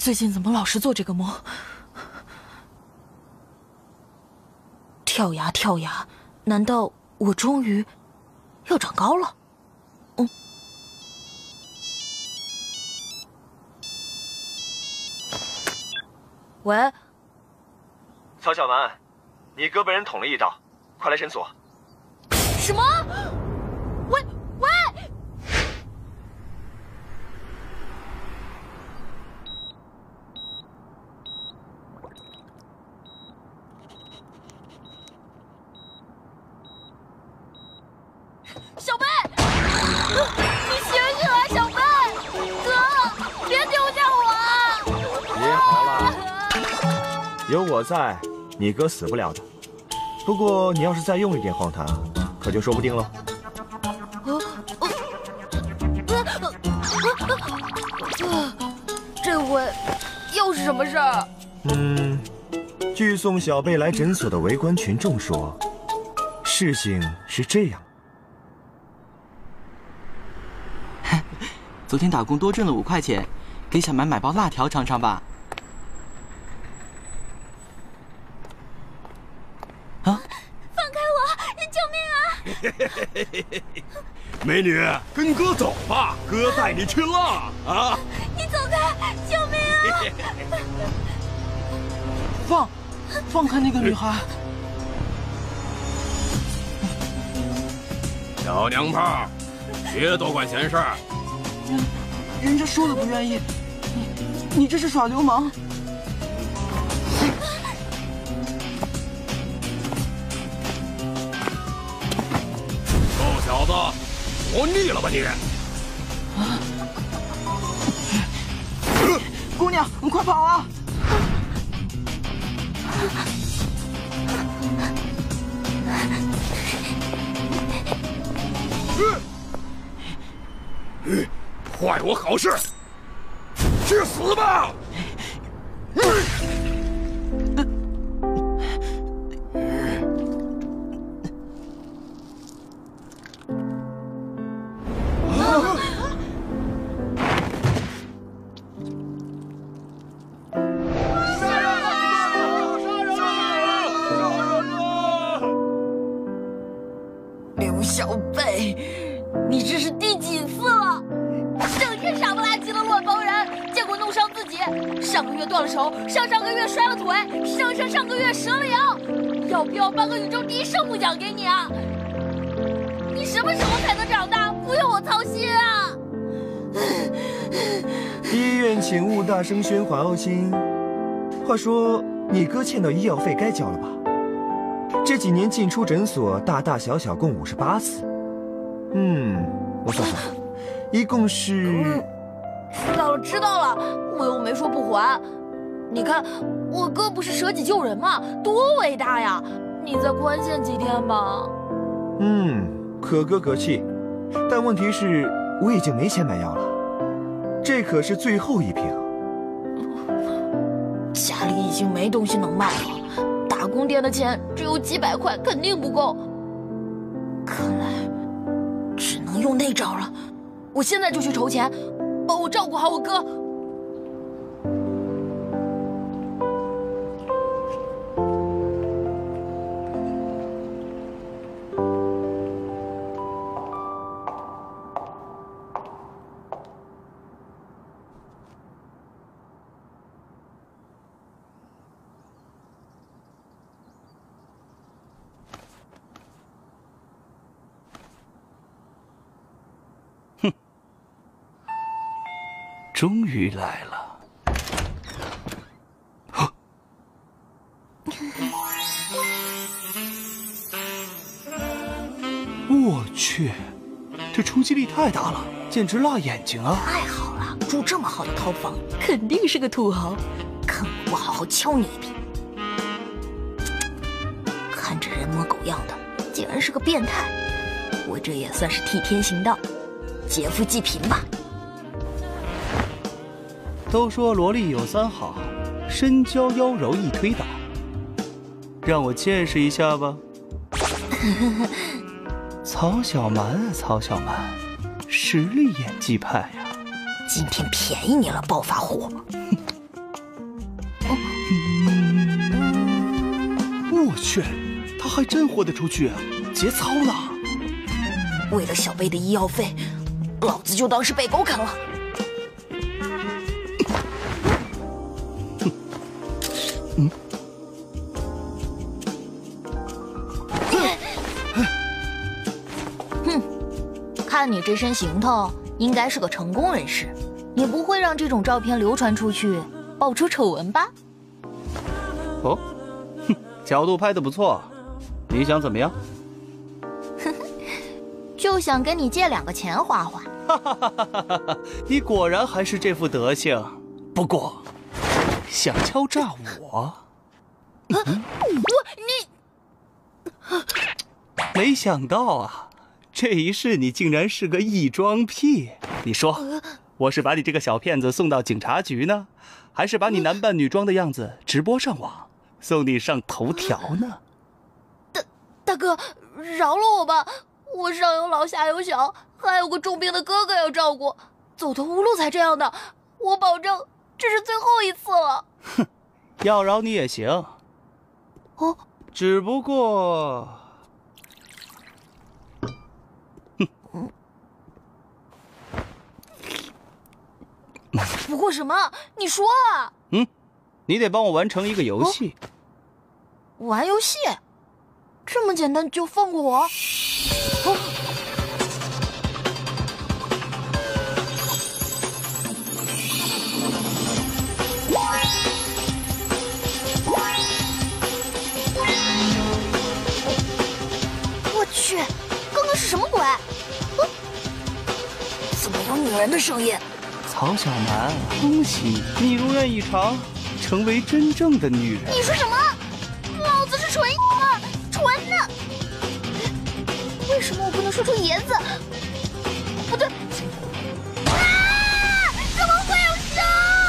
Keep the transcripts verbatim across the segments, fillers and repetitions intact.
最近怎么老是做这个梦？跳崖，跳崖，难道我终于要长高了？嗯。喂， 曹小蛮，你哥被人捅了一刀，快来诊所。 什么？喂喂！小贝，你醒醒啊，小贝！哥，别丢下我啊！ 别嚎了，有我在，你哥死不了的。不过你要是再用一点荒唐，可就说不定了。 这回又是什么事儿？ 嗯，据送小贝来诊所的围观群众说，事情是这样。 昨天打工多挣了五块钱，给小蛮买包辣条尝尝吧。啊！ 放开我！救命啊！美女，跟哥走吧，哥带你去辣啊！ 你走开！救命啊！ 放，放开那个女孩！ 小娘炮，别多管闲事儿。 人家说了不愿意，你你这是耍流氓！ 臭小子，活腻了吧你！ 啊！姑娘，你快跑啊！ 嗯，坏我好事！去死吧！ 刘小贝，你这是第几次了？整天傻不拉几的乱帮人，结果弄伤自己。上个月断了手，上上个月摔了腿，上上上个月折了腰。要不要颁个宇宙第一圣母奖给你啊？你什么时候才能长大，不用我操心啊？ 医院请勿大声喧哗哦，亲。话说，你哥欠到医药费该交了吧？这几年进出诊所大大小小共五十八次。嗯，我算算，一共是…… 知道了，知道了，我又没说不还。你看，我哥不是舍己救人吗？多伟大呀！你再宽限几天吧。 嗯，可歌可泣，但问题是，我已经没钱买药了，这可是最后一瓶。 家里已经没东西能卖了，打工店的钱只有几百块，肯定不够。看来只能用那招了。我现在就去筹钱，帮我照顾好我哥。 终于来了！啊、我去，这冲击力太大了，简直辣眼睛啊！ 太好了，住这么好的套房，肯定是个土豪。看我不好好敲你一笔！看着人模狗样的，竟然是个变态。我这也算是替天行道，劫富济贫吧。 都说萝莉有三好，身娇腰柔易推倒，让我见识一下吧。曹小蛮啊，曹小蛮，实力演技派呀！ 今天便宜你了，暴发户！ 去，他还真豁得出去啊！节操呢？ 为了小贝的医药费，老子就当是被狗啃了。 嗯。 哼，看你这身行头，应该是个成功人士，你不会让这种照片流传出去，爆出丑闻吧？ 哦，哼，角度拍得不错，你想怎么样？ 就想跟你借两个钱花花。 哈哈哈哈哈哈！你果然还是这副德行。不过，想敲诈我？ 嗯、我你， 没想到啊，这一世你竟然是个异装癖。你说，呃、我是把你这个小骗子送到警察局呢，还是把你男扮女装的样子直播上网，送你上头条呢？ 大大哥，饶了我吧！我上有老下有小，还有个重病的哥哥要照顾，走投无路才这样的。我保证这是最后一次了。 哼，要饶你也行。 哦， 只不过，哼， 不过什么？你说啊。 嗯，你得帮我完成一个游戏。 哦、玩游戏？这么简单就放过我？哦，我去，刚刚是什么鬼？哦，怎么有女人的声音？ 曹小蛮，恭喜你，你如愿以偿，成为真正的女人。 你说什么？老子是纯吗？纯的。为什么我不能说出爷字？不对，啊！怎么会有蛇？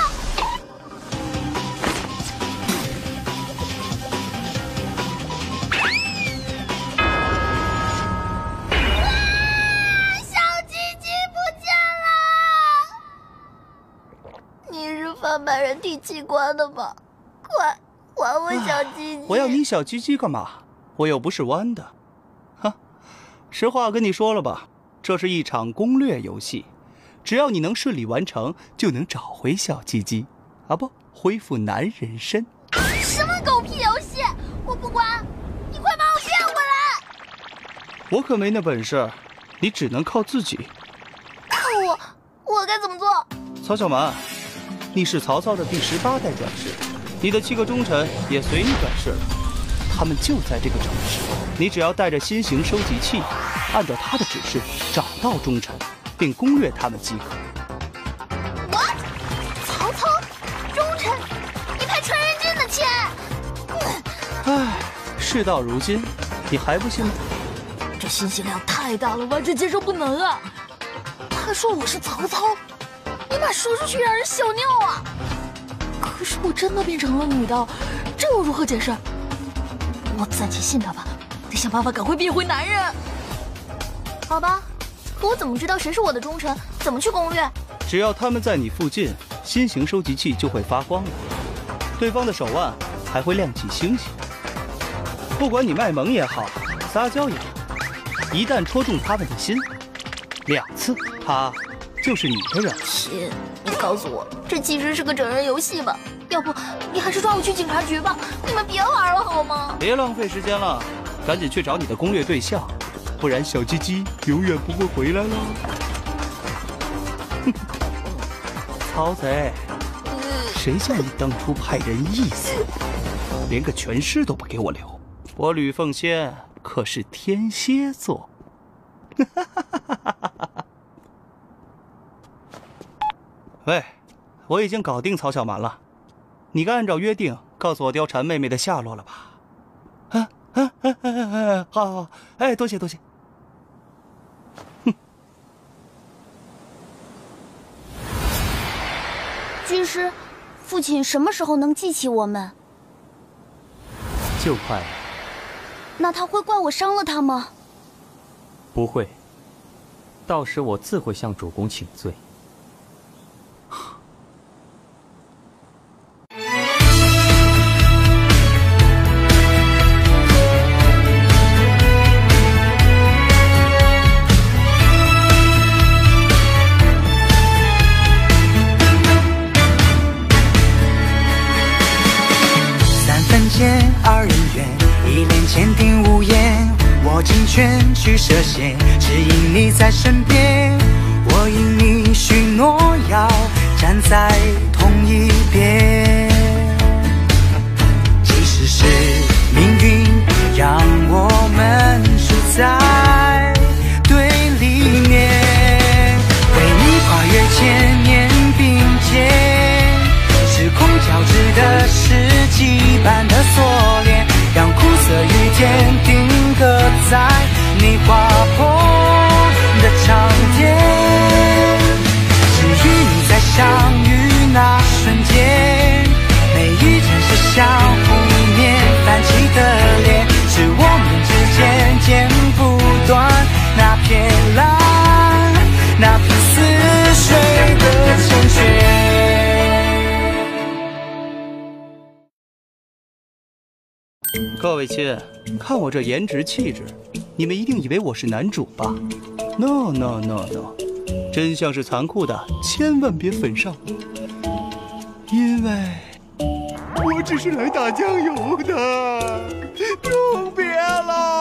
啊！小鸡鸡不见了！你是贩卖人体器官的吗？快还我小鸡鸡！ 我要你小鸡鸡干嘛？我又不是弯的。实话跟你说了吧，这是一场攻略游戏，只要你能顺利完成，就能找回小鸡鸡，啊不，恢复男人身。 什么狗屁游戏！我不管，你快把我骗回来！ 我可没那本事，你只能靠自己。 靠我，我该怎么做？ 曹小蛮，你是曹操的第十八代转世，你的七个忠臣也随你转世了。他们就在这个城市，你只要带着新型收集器，按照他的指示找到忠臣，并攻略他们即可。 What？ 曹操，忠臣，你派传人军的钱？ 唉，事到如今，你还不信吗？ 这信息量太大了，完全接受不能啊！他说我是曹操，你妈说出去让人笑尿啊！可是我真的变成了女的，这我如何解释？我暂且信他吧，得想办法赶快变回男人。好吧，可我怎么知道谁是我的忠臣？怎么去攻略？ 只要他们在你附近，新型收集器就会发光了，对方的手腕还会亮起星星。不管你卖萌也好，撒娇也好，一旦戳中他们的心，两次他就是你的人。 亲，你告诉我，这其实是个整人游戏吧？要不你还是抓我去警察局吧，你们别玩了好吗？ 别浪费时间了，赶紧去找你的攻略对象，不然小鸡鸡永远不会回来了。曹贼，谁像你当初派人意思，连个全尸都不给我留？我吕奉先可是天蝎座。喂，我已经搞定曹小蛮了。你该按照约定告诉我貂蝉妹妹的下落了吧？啊啊啊啊啊！好，好，好，哎，多谢多谢。哼， 军师，父亲什么时候能记起我们？ 就快了。 那他会怪我伤了他吗？ 不会，到时我自会向主公请罪。 握紧拳去涉险，只因你在身边，我因你许诺要站在同一边。即使是命运让我们处在对立面，为你跨越千年并肩，时空交织的世纪般的锁链，让苦涩与坚定刻在你划破的长天。只与你在相遇那瞬间，每一件事相互面泛起的脸，是我们之间剪不断那片蓝，那片似水的成全。 各位亲，看我这颜值气质，你们一定以为我是男主吧 ？No No No No， 真相是残酷的，千万别粉上我，因为我只是来打酱油的，都别了。